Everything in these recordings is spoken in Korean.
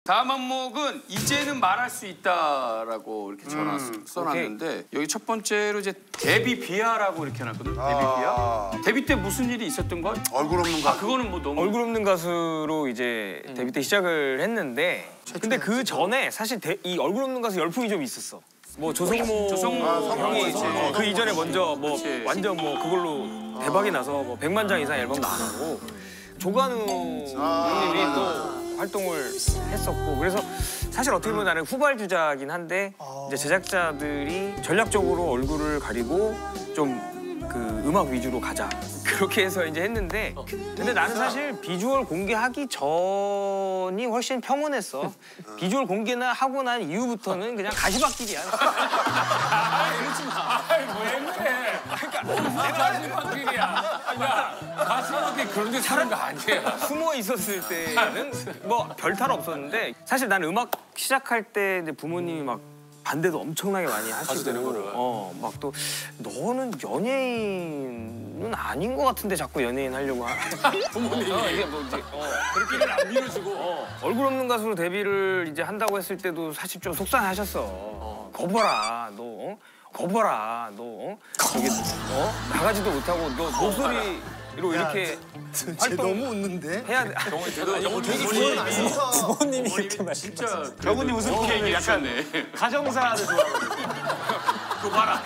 다음 항목은 이제는 말할 수 있다라고 이렇게 써놨는데 여기 첫 번째로 이제 데뷔 비하라고 이렇게 해놨거든. 데뷔 비하. 데뷔 때 무슨 일이 있었던 거? 얼굴 없는 가수. 그거는 뭐 너무 얼굴 없는 가수로 이제 데뷔 때 시작을 했는데 근데 그 전에 사실 이 얼굴 없는 가수 열풍이 좀 있었어. 뭐 조성모 형이 그 이전에 먼저 뭐 완전 뭐 그걸로 대박이 나서 뭐 100만 장 이상 앨범 나가고 조관우 형님이 또 활동을 했었고 그래서 사실 어떻게 보면 나는 후발주자긴 한데 이제 제작자들이 전략적으로 얼굴을 가리고 좀 그 음악 위주로 가자 그렇게 해서 이제 했는데 근데 나는 사실 비주얼 공개하기 전이 훨씬 평온했어. 비주얼 공개나 하고 난 이후부터는 그냥 가시밭길이야. 그러지 마. 왜 그래? 그러니까 가시밭길이야. 야, 가시밭길 그런 데 사는 거 아니야. 숨어 있었을 때는 뭐 별탈 없었는데 사실 나는 음악 시작할 때 이제 부모님이 막 반대도 엄청나게 많이 하시고 되는 거를. 막 또 너는 연예인은 아닌 것 같은데 자꾸 연예인 하려고 부모님이 이게 뭐 이제 그렇게는 안 밀어주고 얼굴 없는 가수로 데뷔를 이제 한다고 했을 때도 사실 좀 속상하셨어. 거봐라 너 거봐라 너 저기 나가지도 못하고 너 목소리로 이렇게 활동 너무 웃는데? 해야 돼. 부모님이 이렇게 말. 진짜 저분이 무슨 얘기 약간네. 가정사를 좋아하거든. 그봐라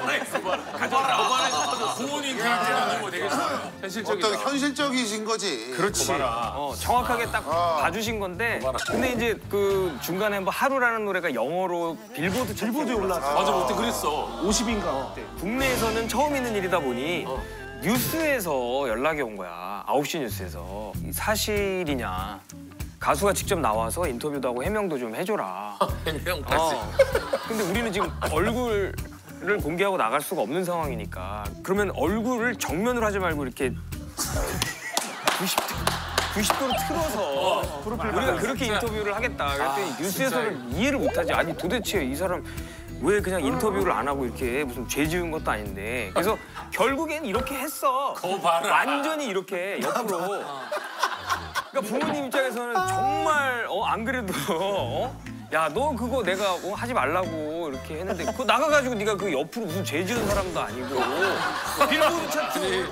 가정사 부모님 그렇게 하는 거 되게 좋아요. 현실적이다. 어떤 현실적이신 거지. 그렇지. 정확하게 딱 봐주신 건데 근데 이제 그 중간에 뭐 하루라는 노래가 영어로 빌보드에 올라왔어. 맞아, 그때 그랬어. 50인가 그때. 국내에서는 처음 있는 일이다 보니 뉴스에서 연락이 온 거야. 9시 뉴스에서. 사실이냐. 가수가 직접 나와서 인터뷰도 하고 해명도 좀 해줘라. 해명까지. 근데 우리는 지금 얼굴을 공개하고 나갈 수가 없는 상황이니까 그러면 얼굴을 정면으로 하지 말고 이렇게 90도로 틀어서 우리가 그렇게 인터뷰를 하겠다. 그랬더니 뉴스에서는 이해를 못하지. 아니 도대체 이 사람 왜 그냥 인터뷰를 안 하고 이렇게 무슨 죄 지은 것도 아닌데. 그래서 결국엔 이렇게 했어. 완전히 이렇게 옆으로. 그러니까 부모님 입장에서는 정말 안 그래도 야 너 그거 내가 하지 말라고 이렇게 했는데 그거 나가가지고 네가 그 옆으로 무슨 죄 지은 사람도 아니고 빌보드 차트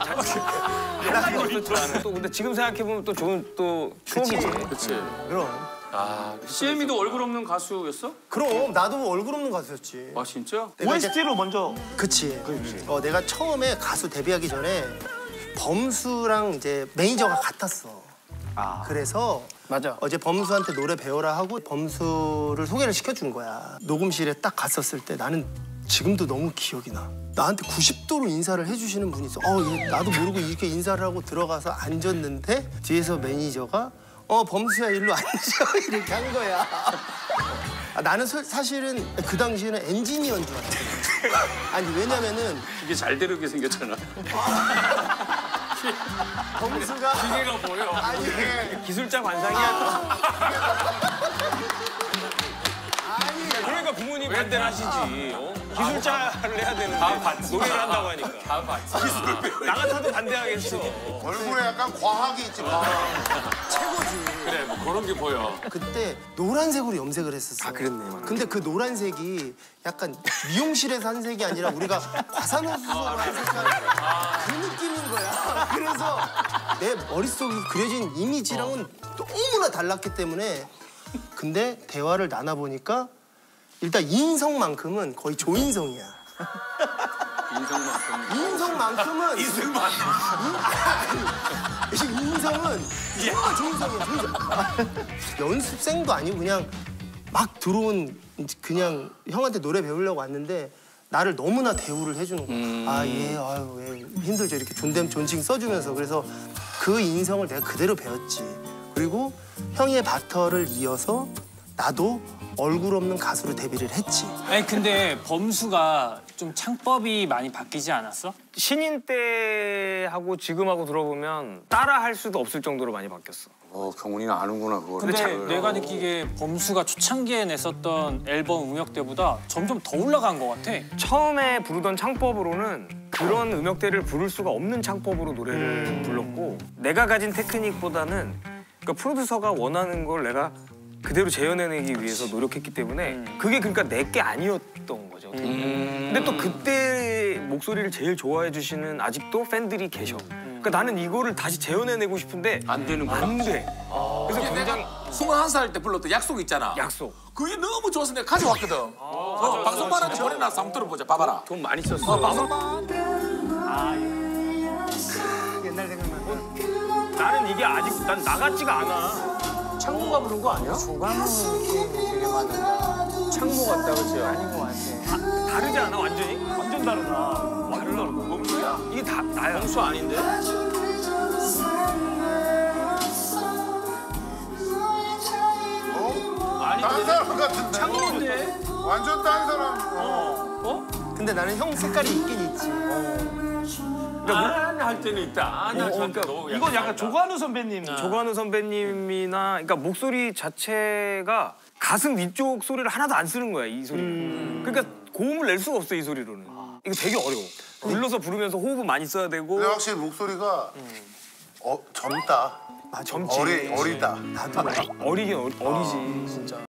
올라 또 근데 지금 생각해보면 또 좋은 또 추억이지. 그치. 그럼. CM이도 얼굴 없는 가수였어? 그럼 나도 얼굴 없는 가수였지. 아 진짜? OST로 먼저. 그치. 내가 처음에 가수 데뷔하기 전에 범수랑 이제 매니저가 같았어. 그래서 맞아. 어제 범수한테 노래 배워라 하고 범수를 소개를 시켜준 거야. 녹음실에 딱 갔었을 때 나는 지금도 너무 기억이 나. 나한테 90도로 인사를 해주시는 분이 있어. 나도 모르고 이렇게 인사를 하고 들어가서 앉았는데 뒤에서 매니저가 범수야 일로 앉아 이렇게 한 거야. 나는 사실은 그 당시에는 엔지니어인 줄 알았어. 아니 왜냐면은 이게 잘 되게 생겼잖아. 범수가 기계가 보여. 아니 기술자 관상이야. 그러니까 부모님 반대를 하시지. 기술자를 해야 되는데 노래를 한다고 하니까. 다 봤지. 나 같아도 반대하겠어. 얼굴에 약간 과학이 있지. 최고지. 그래, 뭐 그런 게 보여. 그때 노란색으로 염색을 했었어. 그랬네. 근데 그 노란색이 약간 미용실에서 한 색이 아니라 우리가 과산화수소로 한 색깔 그 느낌인 거야. 그래서 내 머릿속에 그려진 이미지랑은 너무나 달랐기 때문에 근데 대화를 나눠보니까 일단 인성만큼은 거의 조인성이야. 인성만큼은 인성은 정말 조인성이야. 연습생도 아니고 그냥 막 들어온 그냥 형한테 노래 배우려고 왔는데 나를 너무나 대우를 해주는 거야. 왜 힘들죠 이렇게 존칭 써주면서. 그래서 그 인성을 내가 그대로 배웠지. 그리고 형의 바터를 이어서 나도 얼굴 없는 가수로 데뷔를 했지. 아니 근데 범수가 좀 창법이 많이 바뀌지 않았어? 신인 때하고 지금하고 들어보면 따라 할 수도 없을 정도로 많이 바뀌었어. 경훈이는 아는구나 그걸. 근데 내가 느끼기에 범수가 초창기에 냈었던 앨범 음역대보다 점점 더 올라간 것 같아. 처음에 부르던 창법으로는 그런 음역대를 부를 수가 없는 창법으로 노래를 불렀고 내가 가진 테크닉보다는 그러니까 프로듀서가 원하는 걸 내가 그대로 재현해내기 위해서 노력했기 때문에 그게 그러니까 내 게 아니었던 거죠. 근데 또 그때 목소리를 제일 좋아해 주시는 아직도 팬들이 계셔. 그러니까 나는 이거를 다시 재현해내고 싶은데 안 되는 거야? 안 돼. 그래서 이게 굉장히 내가 21살 때 불렀던 약속 있잖아. 약속. 그게 너무 좋아서 내가 가져왔거든. 방송반한테 보내놔서 한번 들어보자. 봐봐라. 돈 많이 썼어. 옛날 생각난다. 나는 이게 아직 난 나같지가 않아. 창모가 부른 거 아니야? 조광호 느낌이 되게 많은다. 창모 같다 그치? 아닌 것 같아. 다르지 않아 완전히? 완전 다르다. 다르다. 범수야? 이게 다 나야. 범수 아닌데? 다른 사람 같은데. 창모인데? 완전 다른 사람. 근데 나는 형 색깔이 있긴 있지. 할 때는 있다. 그러니까 이건 약간 조관우 선배님. 조관우 선배님이나 그러니까 목소리 자체가 가슴 위쪽 소리를 하나도 안 쓰는 거야 이 소리. 그러니까 고음을 낼 수가 없어 이 소리로는. 이거 되게 어려워. 불러서 부르면서 호흡은 많이 써야 되고. 근데 확실히 목소리가 젊다. 젊지. 어리다. 어리긴 어리지 진짜.